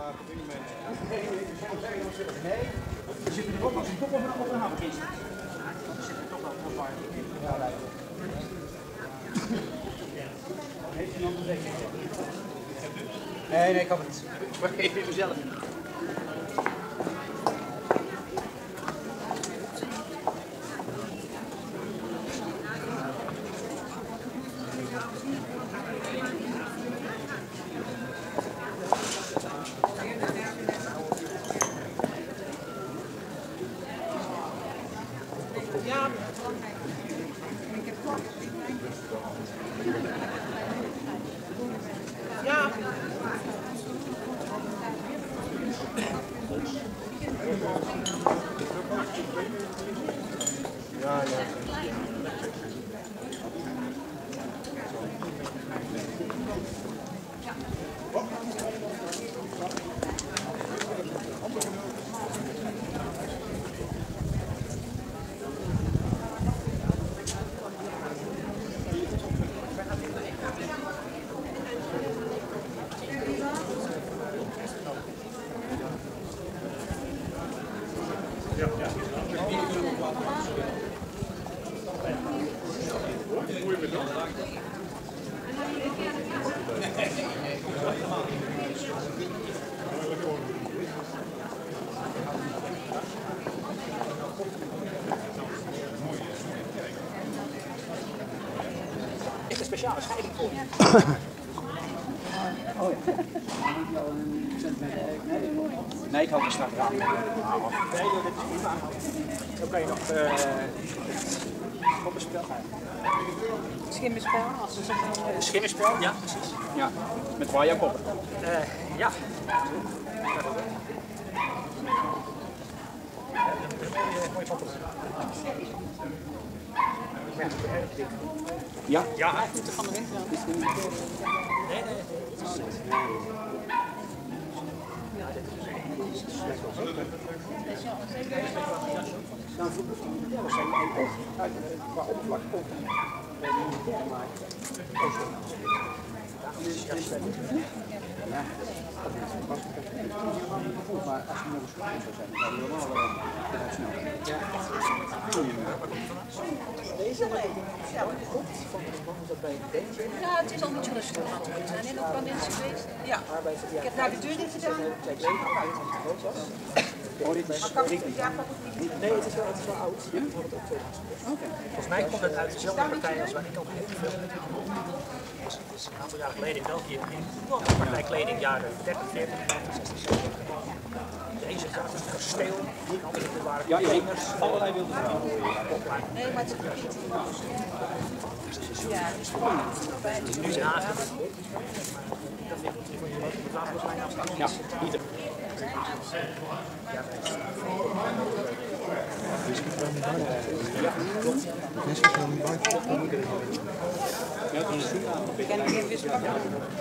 Nee, er zit er ook nog een kop op een havenkist. Er zit er toch wel een paar. Ja, lijkt het. Heeft iemand een zeker? Nee, ik had het niet. Maar geef je zelf. Is een speciale scheiding voor je? Oh ja. Nee, ik hou het straks aan. Dan kan je nog koppenspel gaan. Schimmenspel, als ze zeggen. Schimmenspel, ja, precies. Ja, met waar jouw koppen. Ja. Mooi foto. Ja? Ja, hij moet er van de wind. Nee. Dan vroegen ze militairen zijn ook qua oppervlak ook militair maken. Ja, maar als je nog eens goed zou zijn, dan zou je helemaal wel snel. Ja. Deze alleen. Ja, het is al niet rustig. Er zijn net ook wel mensen geweest. Ja. Ik heb naar de deur dit gedaan. Nee, het is wel oud. Ja? Volgens mij komt het uit dezelfde partij als waar ik ook heel veel was. Het is een aantal jaren geleden in België in partijkleding, jaren 30, 40, 50, 60, 70. Deze gaat een kasteel, die andere waren containers. Allerlei wilde vrouwen. Nee, maar het is niet. Ja, het is Het is nu in Haag. Dat vind ik van jullie de wapenlijn afstaan. Ja, ieder. Ja, dan is het aan. Ken ik geen vis pakken?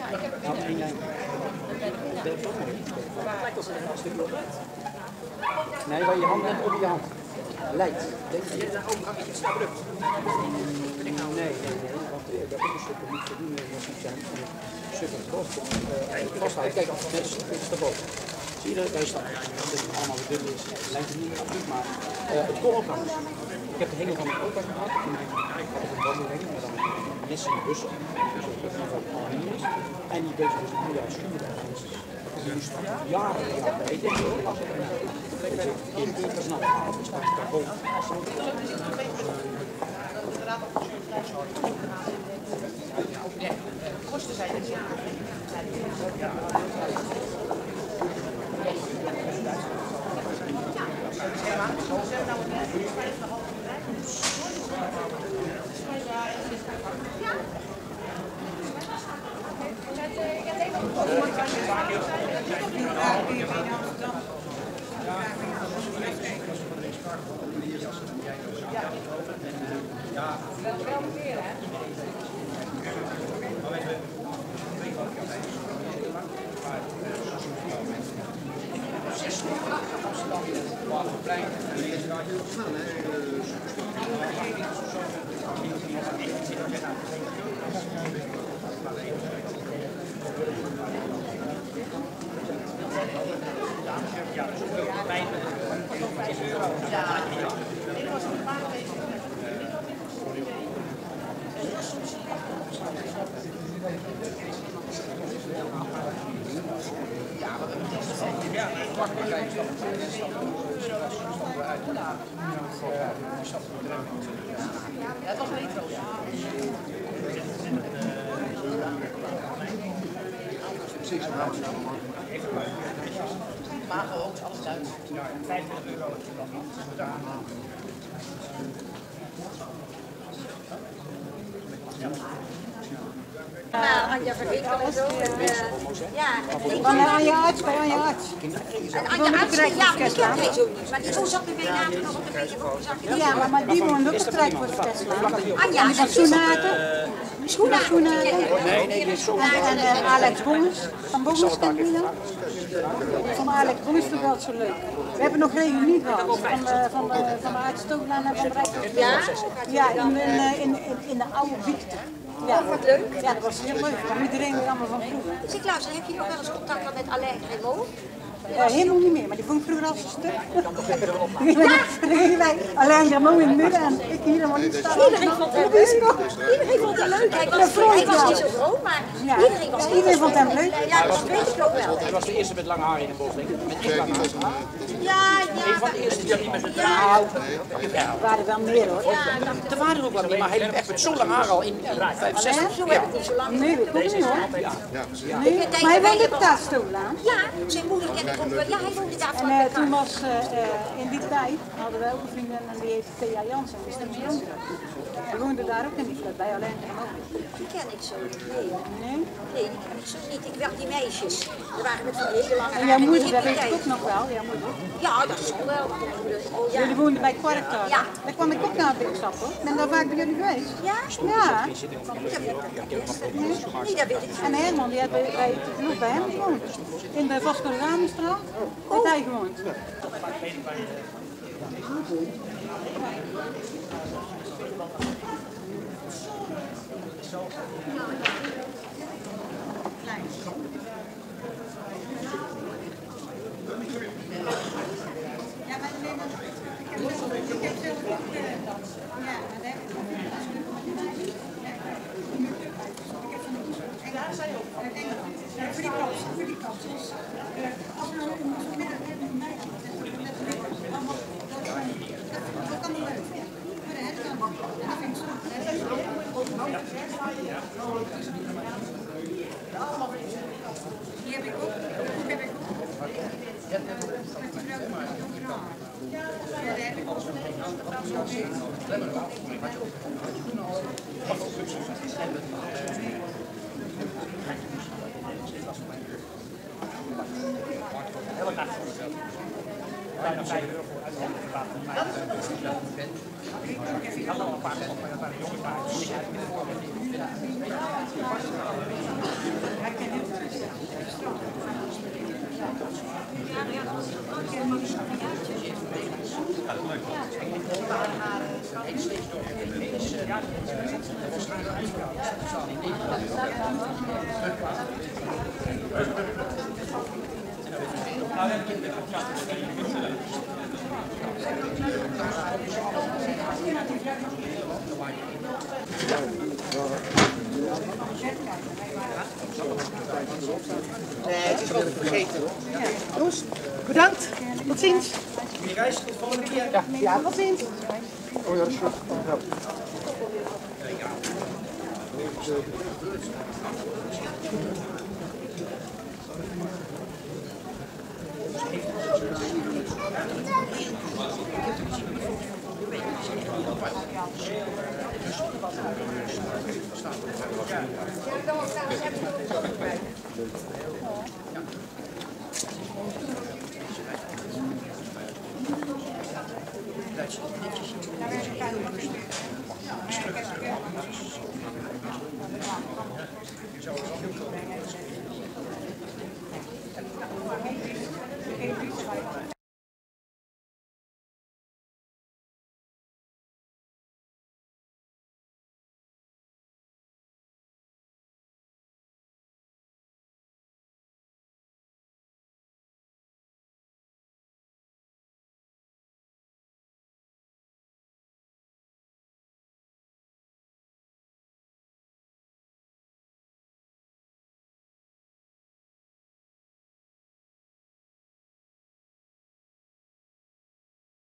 Lijkt als een stukje op. Nee, waar je hand net op je hand. Leidt. Je daar ook een beetje abrupt. Nee, want dat is een stuk niet voldoende zijn. Een stuk vasthouden. Kijk, net is daarboven. Zie je dat? Daar staat. Dat is allemaal de dubbel is. Lijkt het niet absoluut, maar het kon ook anders. Ik heb de hengel van mijn opa gehad. Ik had een wandelhengel, maar dan mes in de bussen. Dus dat is nog wel niet is. En die bezig is een jaar schoenen. Die moest jaren eten. In de versnelling gehaald. Dus dat is carbon. Kosten zijn het, ja. Wel meer, hè? Ja, dus ook bij het was retro, ja. Mago ook, alles Duits. €25 Anja vergeet wel en zo. Ja, Anja Arts, bij Anja Arts. en Anja Arts, ja, maar die kent hij zo niet. Maar die zat nu bijna nog op de beetje. Ja, maar die woont ook een strijk voor de Tesla. Anja, En Schoenaken. Schoenaken. Nee, dit is zo. En Alex Boens. Van Boens kent wie dan? Van Alex Boens vind ik wel zo leuk. We hebben nog reunie gehad van de Aardstootlaan en van de Rijksdag. Ja, in de oude Wiekte. Ja, wat leuk. Ja, dat was heel leuk. Maar iedereen weer allemaal van vroeger. Zeg, luister, heb je nog wel eens contact gehad met Alain Raymond? Helemaal niet meer, maar die vond ik vroeger al zo stuk. Dan gingen wij alleen Ramon in het midden en ik hier helemaal niet staan. Iedereen vond hem leuk. Iedereen vond hem leuk. Hij was niet zo groot, maar iedereen vond hem leuk. Ja, dat weet ik ook wel. Hij was de eerste met lange haar in de bos, denk ik. Met echt lange haar. Ja. Een van de eerste die niet met zijn Er waren wel meer hoor. Er waren er ook wel meer, maar hij liep echt met zo lang haar al in 65. Zo heb ik niet zo lang. Nee, dat komt niet hoor. Nee, maar hij woonde op Taatstootlaan. Ja, zijn moeder kende ik ook wel. Ja, hij woonde daar En toen was in die tijd, hadden wij ook een vriendin en die heette Thea Jansen, die is net jong. Die woonde daar ook in die flat, bij alleen ook. Die ken ik zo niet. Nee. Nee? Nee, die ken ik zo niet. Ik werd die meisjes. Die waren met van die hele lange En jouw moeder, dat haren. weet ik ook nog wel, jouw moeder. Ja, dat is al wel. Oh, ja. Jullie woonden bij Kwarktaal. Ja. Daar kwam ik ook naar het stap hoor. Ik ben daar vaak bij jullie geweest. Ja? Ja. Nee, dat weet ik niet. En Herman, die had bij nog bij hem gewoond. In de Vasco de Ramenstraat had hij gewoond. Heel graag voor mezelf. Bijna €5 voor uitgevoerd water. Ik had al een paar gekocht, maar dat waren jonge paardjes. Dus ik heb het voor Nee, het is wel vergeten hoor. Jongens, bedankt. Tot ziens. Goeie reis, tot volgende keer. Ja, tot ziens. Oh ja, dat is goed. Ja.